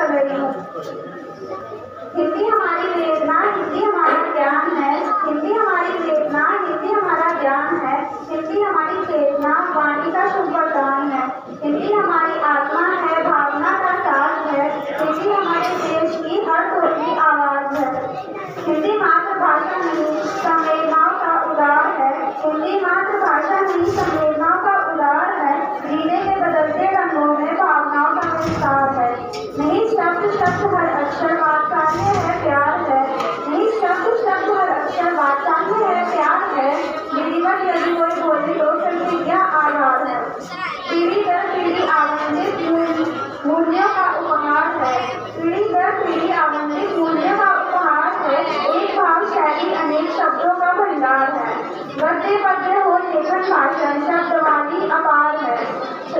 कर रही हूँ। हिंदी हमारी वेदना, हिंदी हमारा ज्ञान है। हिंदी हमारी वेदना, हिंदी हमारा ज्ञान है। हिंदी हमारी चेतना, वाणी का शुभ वरदान है। हिंदी हमारी आत्मा है, भावना का साथ है। हिंदी हमारे देश की हर तोड़ की आवाज है। हिंदी मातृभाषा नहीं, संवेदनाओं का उदार है। हिंदी मातृभाषा नहीं, संवेदनाओं का उदार है। जीने के बदलते रंगों में भावनाओं का विस्तार है। नहीं शब्द शब्द हर अक्षर वात्सल्य है, प्यार है। नहीं शब्द शब्द हर अक्षर वात्सल्य है, प्यार है। विधिवत यदि कोई बोले तो प्रतिज्ञा आधार है। पीढ़ी दर पीढ़ी आवंटित मूल्यों का उपहार है। पीढ़ी दर पीढ़ी आवंटित मूल्यों का उपहार है। एक भाव शैली अनेक शब्दों का भंडार है। गद्य पद्य हो लेखन भाषण, शब्दवादी अपार है।